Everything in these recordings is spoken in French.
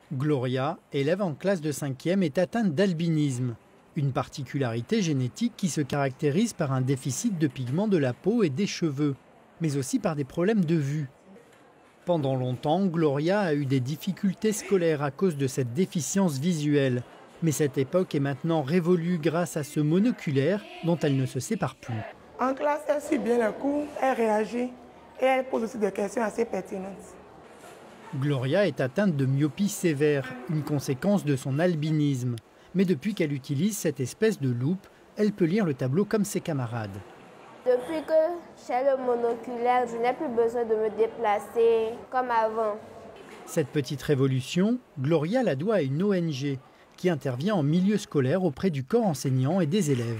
Gloria, élève en classe de 5e, est atteinte d'albinisme, une particularité génétique qui se caractérise par un déficit de pigments de la peau et des cheveux, mais aussi par des problèmes de vue. Pendant longtemps, Gloria a eu des difficultés scolaires à cause de cette déficience visuelle. Mais cette époque est maintenant révolue grâce à ce monoculaire dont elle ne se sépare plus. En classe, elle suit bien les cours, elle réagit et elle pose aussi des questions assez pertinentes. Gloria est atteinte de myopie sévère, une conséquence de son albinisme. Mais depuis qu'elle utilise cette espèce de loupe, elle peut lire le tableau comme ses camarades. Depuis que j'ai le monoculaire, je n'ai plus besoin de me déplacer comme avant. Cette petite révolution, Gloria la doit à une ONG qui intervient en milieu scolaire auprès du corps enseignant et des élèves.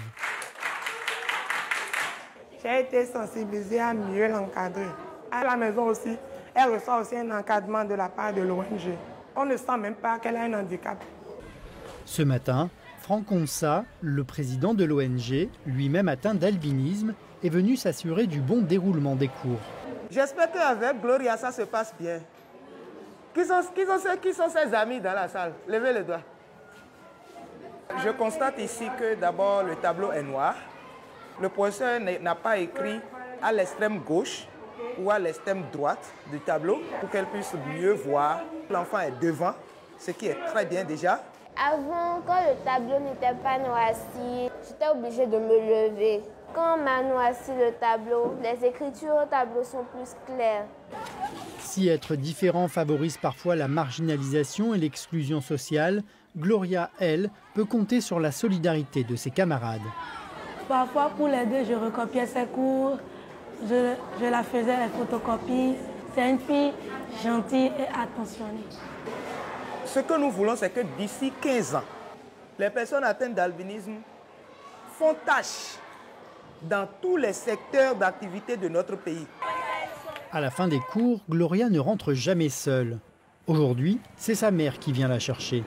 J'ai été sensibilisée à mieux l'encadrer. À la maison aussi, elle reçoit aussi un encadrement de la part de l'ONG. On ne sent même pas qu'elle a un handicap. Ce matin, Franck Onsa, le président de l'ONG, lui-même atteint d'albinisme, est venu s'assurer du bon déroulement des cours. J'espère qu'avec Gloria, ça se passe bien. Qui sont ses amis dans la salle? Levez les doigts. Je constate ici que d'abord le tableau est noir. Le professeur n'a pas écrit à l'extrême gauche ou à l'extrême droite du tableau pour qu'elle puisse mieux voir. L'enfant est devant, ce qui est très bien déjà. Avant, quand le tableau n'était pas noirci, j'étais obligée de me lever. Quand on m'a noirci le tableau, les écritures au tableau sont plus claires. Si être différent favorise parfois la marginalisation et l'exclusion sociale, Gloria, elle, peut compter sur la solidarité de ses camarades. Parfois, pour l'aider, je recopiais ses cours, je la faisais les photocopies. C'est une fille gentille et attentionnée. Ce que nous voulons, c'est que d'ici 15 ans, les personnes atteintes d'albinisme font tâche dans tous les secteurs d'activité de notre pays. À la fin des cours, Gloria ne rentre jamais seule. Aujourd'hui, c'est sa mère qui vient la chercher.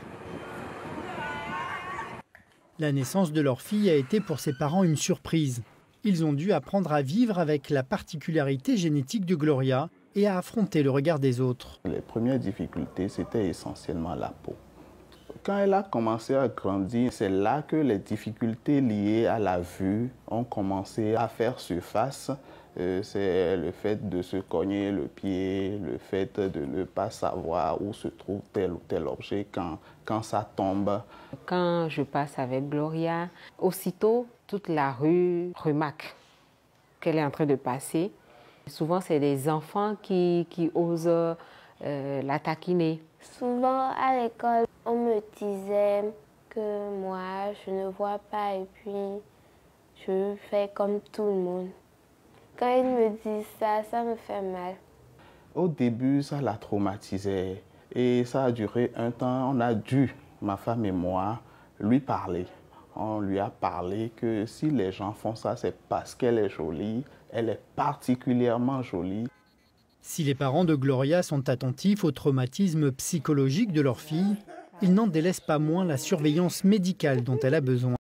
La naissance de leur fille a été pour ses parents une surprise. Ils ont dû apprendre à vivre avec la particularité génétique de Gloria et à affronter le regard des autres. Les premières difficultés, c'était essentiellement la peau. Quand elle a commencé à grandir, c'est là que les difficultés liées à la vue ont commencé à faire surface. C'est le fait de se cogner le pied, le fait de ne pas savoir où se trouve tel ou tel objet quand ça tombe. Quand je passe avec Gloria, aussitôt, toute la rue remarque qu'elle est en train de passer. Souvent, c'est des enfants qui osent la taquiner. Souvent, à l'école, on me disait que moi, je ne vois pas et puis je fais comme tout le monde. Quand ils me disent ça, ça me fait mal. Au début, ça la traumatisait et ça a duré un temps. On a dû, ma femme et moi, lui parler. On lui a parlé que si les gens font ça, c'est parce qu'elle est jolie. Elle est particulièrement jolie. Si les parents de Gloria sont attentifs au traumatisme psychologique de leur fille, ils n'en délaissent pas moins la surveillance médicale dont elle a besoin.